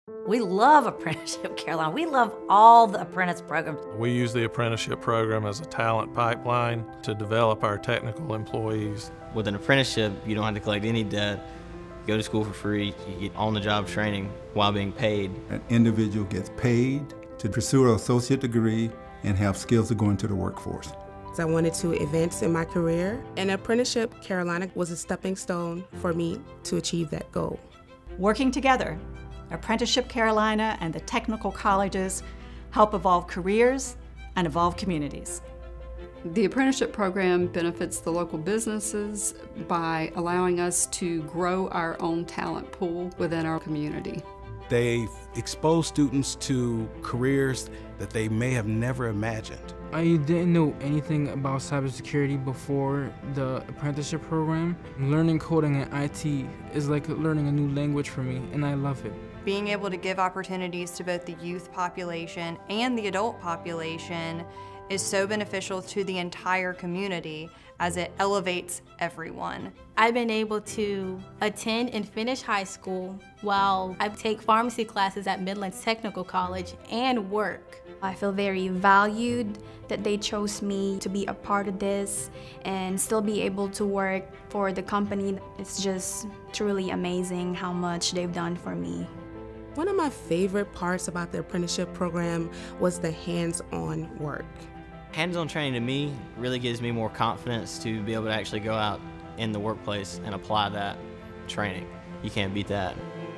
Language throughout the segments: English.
We love Apprenticeship Carolina. We love all the apprentice programs. We use the apprenticeship program as a talent pipeline to develop our technical employees. With an apprenticeship, you don't have to collect any debt. You go to school for free. You get on-the-job training while being paid. An individual gets paid to pursue an associate degree and have skills to go into the workforce. I wanted to advance in my career, and Apprenticeship Carolina was a stepping stone for me to achieve that goal. Working together, Apprenticeship Carolina and the technical colleges help evolve careers and evolve communities. The apprenticeship program benefits the local businesses by allowing us to grow our own talent pool within our community. They expose students to careers that they may have never imagined. I didn't know anything about cybersecurity before the apprenticeship program. Learning coding and IT is like learning a new language for me, and I love it. Being able to give opportunities to both the youth population and the adult population is so beneficial to the entire community as it elevates everyone. I've been able to attend and finish high school while I take pharmacy classes at Midlands Technical College and work. I feel very valued that they chose me to be a part of this and still be able to work for the company. It's just truly amazing how much they've done for me. One of my favorite parts about the apprenticeship program was the hands-on work. Hands-on training to me really gives me more confidence to be able to actually go out in the workplace and apply that training. You can't beat that.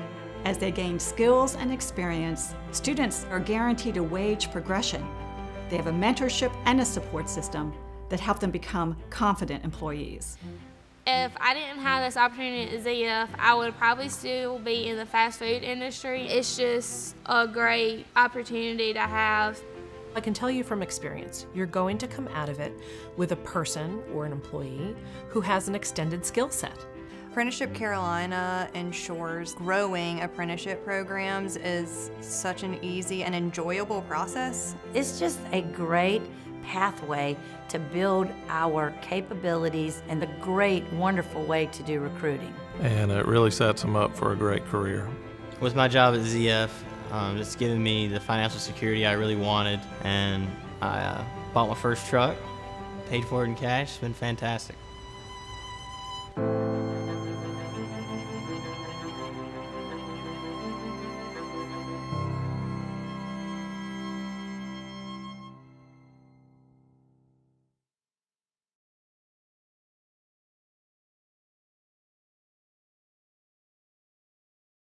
As they gain skills and experience, students are guaranteed a wage progression. They have a mentorship and a support system that help them become confident employees. If I didn't have this opportunity at ZF, I would probably still be in the fast food industry. It's just a great opportunity to have. I can tell you from experience, you're going to come out of it with a person or an employee who has an extended skill set. Apprenticeship Carolina ensures growing apprenticeship programs is such an easy and enjoyable process. It's just a great pathway to build our capabilities and a great, wonderful way to do recruiting. And it really sets them up for a great career. With my job at ZF, it's given me the financial security I really wanted, and I bought my first truck, paid for it in cash. It's been fantastic.